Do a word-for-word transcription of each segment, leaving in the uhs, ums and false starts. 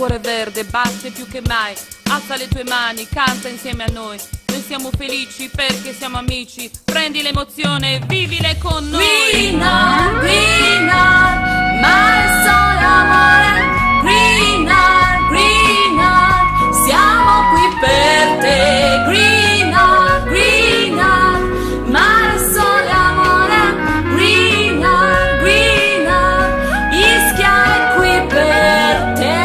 cuore verde batte più che mai, alza le tue mani, canta insieme a noi. Noi siamo felici perché siamo amici, prendi l'emozione, vivile con noi. Green Heart, Green Heart, ma è solo amore. Green Heart, Green Heart, siamo qui per te. Green Heart, Green Heart, ma è solo amore. Green Heart, Green Heart, Ischia è qui per te.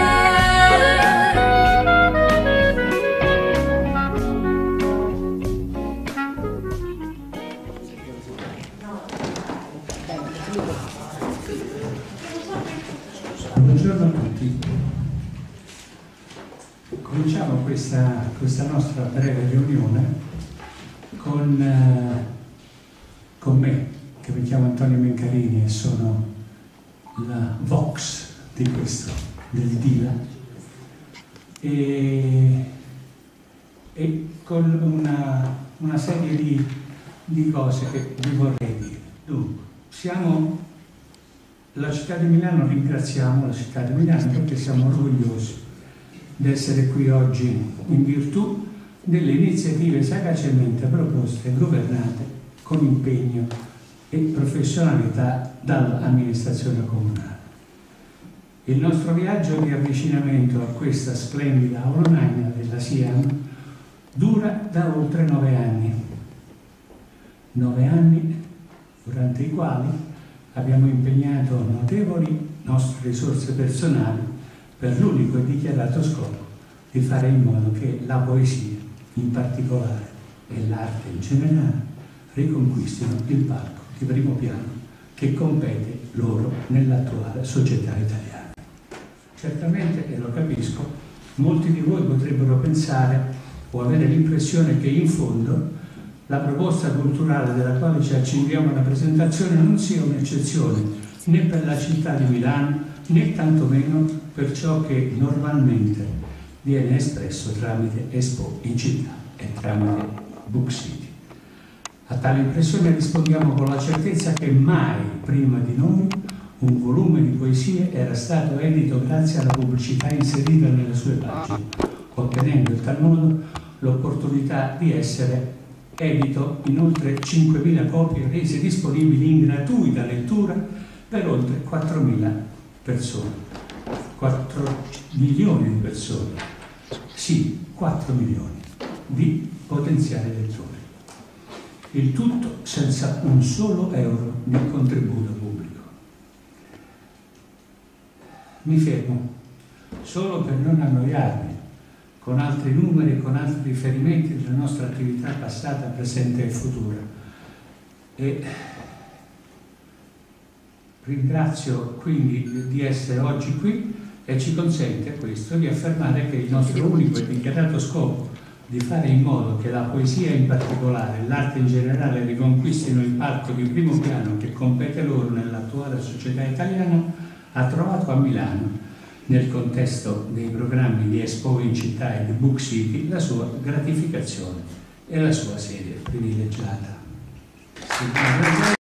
Buongiorno a tutti. Cominciamo questa, questa nostra breve riunione con, eh, con me, che mi chiamo Antonio Mencarini e sono la Vox di questo, del Dila, e, e con una, una serie di, di cose che vi vorrei dire. Dunque, siamo la città di Milano, ringraziamo la città di Milano perché siamo orgogliosi di essere qui oggi in virtù delle iniziative sagacemente proposte e governate con impegno e professionalità dall'amministrazione comunale. Il nostro viaggio di avvicinamento a questa splendida aula magna della SIAM dura da oltre nove anni. Nove anni durante i quali abbiamo impegnato notevoli nostre risorse personali per l'unico e dichiarato scopo di fare in modo che la poesia in particolare e l'arte in generale riconquistino il palco di primo piano che compete loro nell'attuale società italiana. Certamente, e lo capisco, molti di voi potrebbero pensare o avere l'impressione che in fondo la proposta culturale della quale ci accingiamo alla presentazione non sia un'eccezione né per la città di Milano né tantomeno per ciò che normalmente viene espresso tramite Expo in città e tramite Book City. A tale impressione rispondiamo con la certezza che mai prima di noi un volume di poesie era stato edito grazie alla pubblicità inserita nelle sue pagine, ottenendo in tal modo l'opportunità di essere edito in oltre cinquemila copie rese disponibili in gratuita lettura per oltre quattromila persone, quattro milioni di persone, sì, quattro milioni di potenziali lettori. Il tutto senza un solo euro di contributo pubblico. Mi fermo solo per non annoiarmi con altri numeri e con altri riferimenti della nostra attività passata, presente e futura. E ringrazio quindi di essere oggi qui e ci consente questo di affermare che il nostro unico e dichiarato scopo di fare in modo che la poesia in particolare e l'arte in generale riconquistino il palco di primo piano che compete loro nell'attuale società italiana ha trovato a Milano, nel contesto dei programmi di Expo in città e di Book City, la sua gratificazione e la sua sede privilegiata.